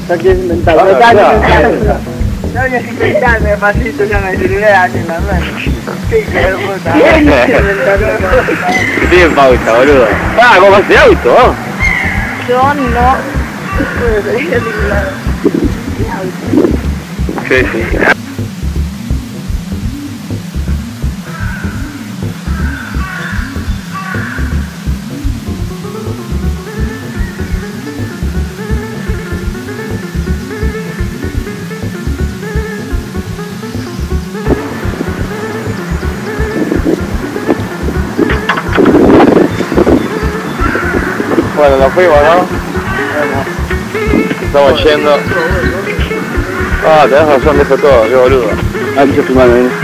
Ya quieres inventar. No voy a inventarme despacito ya en el celular en la mano. Qué hijo de puta. ¿Qué tiene pausa, boludo? Ah, ¿cómo hace auto? Yo no puedo salir de ningún lado. Sí, sí. Bueno, nos fuimos, ¿no? Estamos yendo. Ah, tenés razón, dejo todo, qué boludo. Ah, mucho fumado, ¿eh?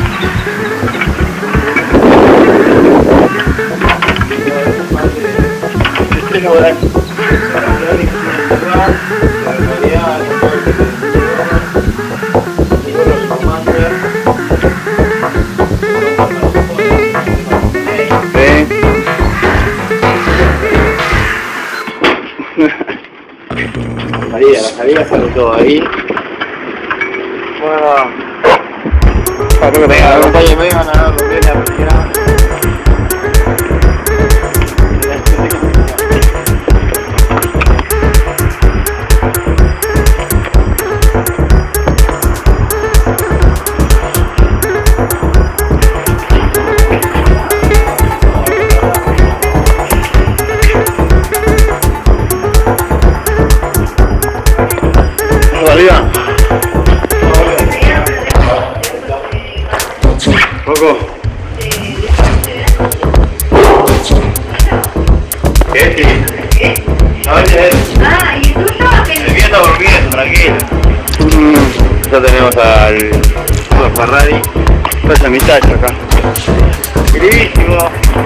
La salida sale todo ahí. Bueno, creo que tenga la compañía y me iban a dar lo que es la realidad. Salida. Poco. ¿Qué? Sí. A ver, Ah, ¿y el tuyo? el viento durmiendo, tranquilo. Ya tenemos al Ferrari. Pasa mi tacho acá. Queridísimo.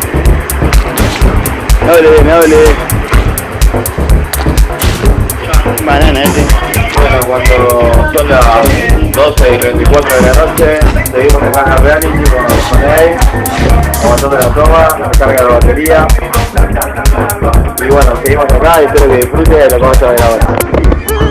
Me hable. Banana este. Bueno, cuando son las 12 y 34 de la noche, seguimos en Hangar Reality con los Sonei, aguantando la toma, la carga de la batería. Y bueno, seguimos acá y espero que disfruten de lo que vamos a ver ahora.